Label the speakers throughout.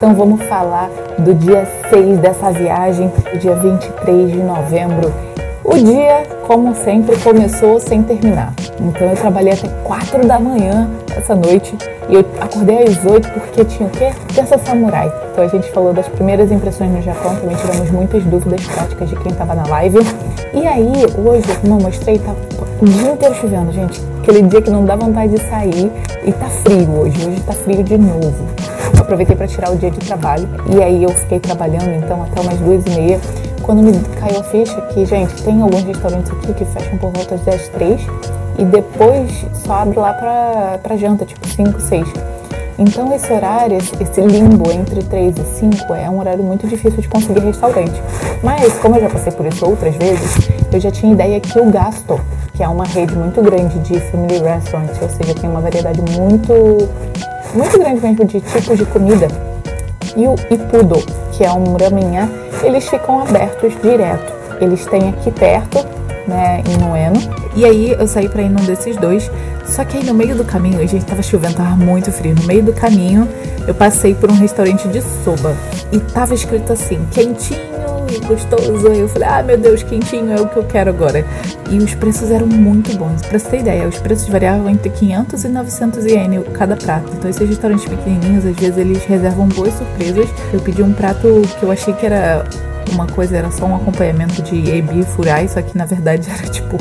Speaker 1: Então vamos falar do dia 6 dessa viagem, o dia 23 de novembro. O dia, como sempre, começou sem terminar. Então eu trabalhei até 4 da manhã essa noite e eu acordei às 8 porque tinha o quê? Terça Samurai. Então a gente falou das primeiras impressões no Japão, também tiramos muitas dúvidas práticas de quem estava na live. E aí, hoje, como eu mostrei, tá o dia inteiro chovendo, gente. Aquele dia que não dá vontade de sair e tá frio hoje tá frio de novo. Eu aproveitei para tirar o dia de trabalho e aí eu fiquei trabalhando então até umas 2h30. Quando me caiu a ficha que, gente, tem alguns restaurantes aqui que fecham por volta das 3 e depois só abre lá pra janta, tipo 5, 6. Então esse horário, esse limbo entre 3 e 5 é um horário muito difícil de conseguir restaurante. Mas como eu já passei por isso outras vezes, eu já tinha ideia que o Gasto, que é uma rede muito grande de family restaurants, ou seja, tem uma variedade muito grande mesmo de tipos de comida, e o Ippudo, que é um ramenhá, eles ficam abertos direto. Eles têm aqui perto, né, em Ueno. E aí eu saí pra ir num desses dois. Só que aí no meio do caminho, a gente tava chovendo, tava muito frio. No meio do caminho, eu passei por um restaurante de soba. E tava escrito assim, quentinho e gostoso. Aí eu falei, ah, meu Deus, quentinho é o que eu quero agora. E os preços eram muito bons. Pra você ter ideia, os preços variavam entre 500 e 900 ien cada prato. Então esses restaurantes pequenininhos, às vezes eles reservam boas surpresas. Eu pedi um prato que eu achei que era uma coisa, era só um acompanhamento de ebi furai, só que na verdade era tipo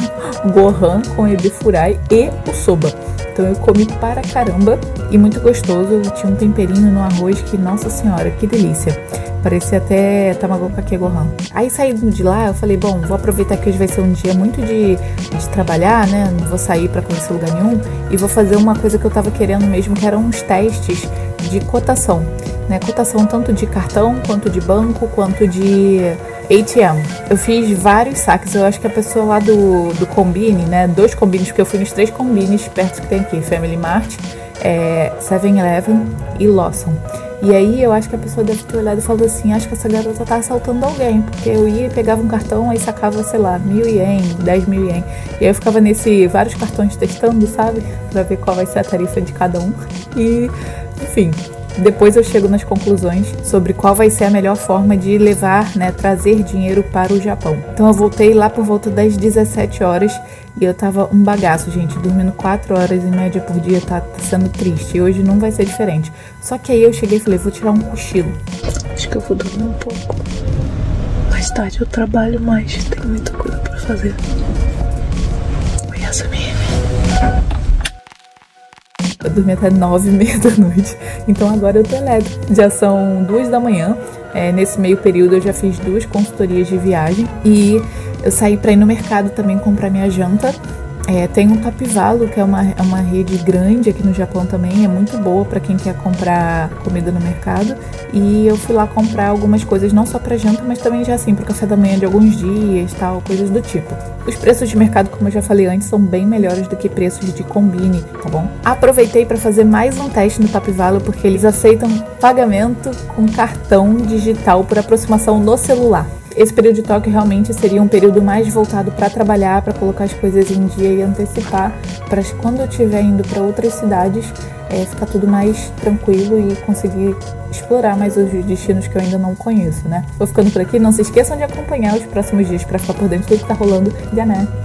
Speaker 1: gohan com ebi furai e o soba. Então eu comi para caramba e muito gostoso. Tinha um temperinho no arroz que, nossa senhora, que delícia. Parecia até tamago kake gohan. Aí saindo de lá, eu falei, bom, vou aproveitar que hoje vai ser um dia muito de trabalhar, né? Não vou sair pra conhecer lugar nenhum. E vou fazer uma coisa que eu tava querendo mesmo, que eram uns testes de cotação. Né? Cotação tanto de cartão, quanto de banco, quanto de ATM. Eu fiz vários saques. Eu acho que a pessoa lá do Combine, né? 2 Combines, porque eu fui nos 3 Combines perto que tem aqui. Family Mart, 7-Eleven e Lawson. E aí eu acho que a pessoa deve ter olhado e falado assim, acho que essa garota tá assaltando alguém, porque eu ia e pegava um cartão, aí sacava, sei lá, 1.000 ien, 10.000 ien. E aí eu ficava vários cartões testando, sabe? Pra ver qual vai ser a tarifa de cada um. E, enfim, depois eu chego nas conclusões sobre qual vai ser a melhor forma de levar, né, trazer dinheiro para o Japão. Então eu voltei lá por volta das 17 horas e eu tava um bagaço, gente, dormindo 4 horas em média por dia, tá sendo triste. E hoje não vai ser diferente. Só que aí eu cheguei e falei, vou tirar um cochilo. Acho que eu vou dormir um pouco. Mais tarde eu trabalho mais, tenho muita coisa pra fazer. Oi, Yasumi. Eu dormi até 9h30 da noite, então agora eu tô elétrico. Já são 2 da manhã, nesse meio período eu já fiz 2 consultorias de viagem e eu saí pra ir no mercado também comprar minha janta. Tem um Tapivalo, que é uma rede grande aqui no Japão também, é muito boa para quem quer comprar comida no mercado. E eu fui lá comprar algumas coisas, não só para janta, mas também já assim, pro café da manhã de alguns dias, tal, coisas do tipo. Os preços de mercado, como eu já falei antes, são bem melhores do que preços de Combine, tá bom? Aproveitei para fazer mais um teste no Tapivalo, porque eles aceitam pagamento com cartão digital por aproximação no celular. Esse período de toque realmente seria um período mais voltado para trabalhar, para colocar as coisas em dia e antecipar, para quando eu estiver indo para outras cidades, ficar tudo mais tranquilo e conseguir explorar mais os destinos que eu ainda não conheço, né? Vou ficando por aqui, não se esqueçam de acompanhar os próximos dias para ficar por dentro de tudo que tá rolando. Já, né?